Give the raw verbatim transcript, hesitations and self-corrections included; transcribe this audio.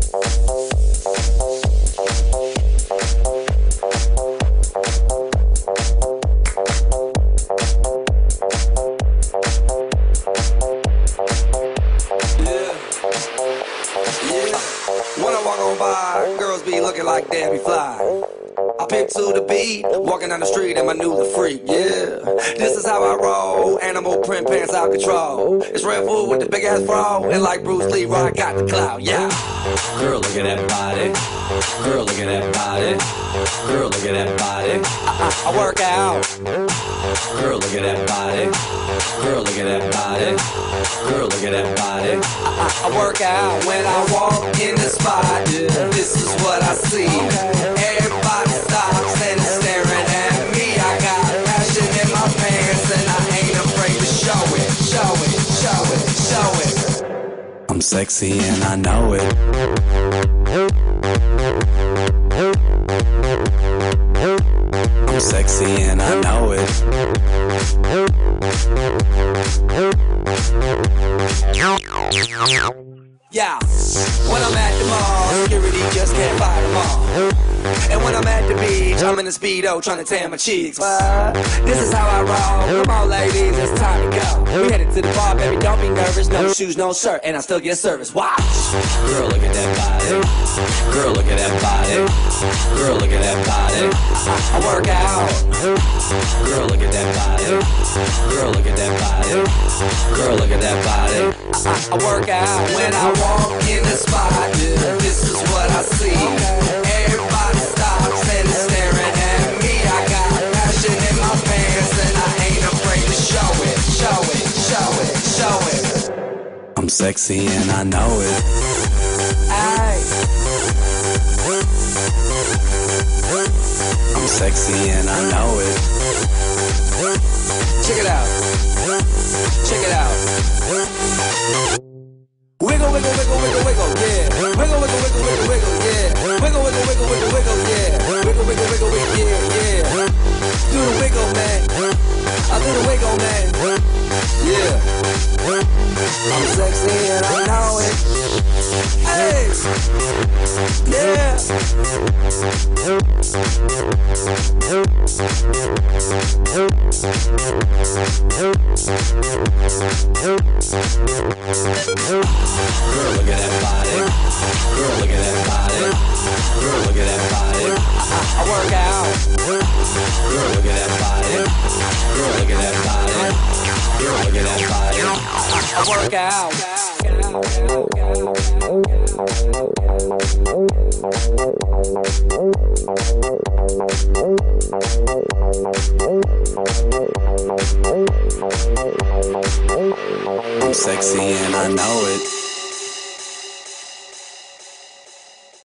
When I walk on by, girls be looking like Debbie Fly. I pick to the beat, walking down the street and my new the freak, yeah. This is how I roll, animal print pants out control. It's Red Bull with the big ass bra, and like Bruce Lee, I got the clout, yeah. Girl, look at that body. Girl, look at that body. Girl, look at that body. I, I, I work out. Girl, look at that body. Girl, look at that body. Girl, look at that body. I, I, I work out when I walk in the spot. Yeah. This is what I see. Everybody stops and is staring at me. I got passion in my pants and I ain't afraid to show it, show it, show it, show it. I'm sexy and I know it. I'm sexy and I know it. Yeah, when I'm at the mall, security just can't buy them all. And when I'm at the beach, I'm in a Speedo trying to tan my cheeks. But this is how I roll. Come on, ladies, it's time to go. We headed to the bar, baby, don't be nervous. No shoes, no shirt, and I still get service. Watch. Girl, look at that body. Girl, look at that body. Girl, look at that body. I, I work out. Girl, look at that body. Girl, look at that body. Girl, look at that body. I, I work out when I walk in the spot. Yeah, this is what I see. Everybody stops and is staring at me. I got passion in my pants and I ain't afraid to show it, show it, show it, show it. I'm sexy and I know it. Aye. I'm sexy and I know it. Check it out. Check it out. Wiggle, wiggle, wiggle, wiggle, wiggle, yeah. Wiggle, wiggle, wiggle, wiggle, wiggle, yeah. Wiggle, wiggle, wiggle, wiggle, wiggle, yeah. Wiggle, wiggle, wiggle, wiggle, yeah, yeah. Do the wiggle, man. I do the wiggle, man. Yeah. I'm sexy and I know it. Hey. Yeah. Girl, look at that body. Girl, look at that body. Girl, look at that body. I, I work out. Girl, look at that body. Girl, look at that body. Girl, look at that body. I, I work out. I'm sexy and I know it.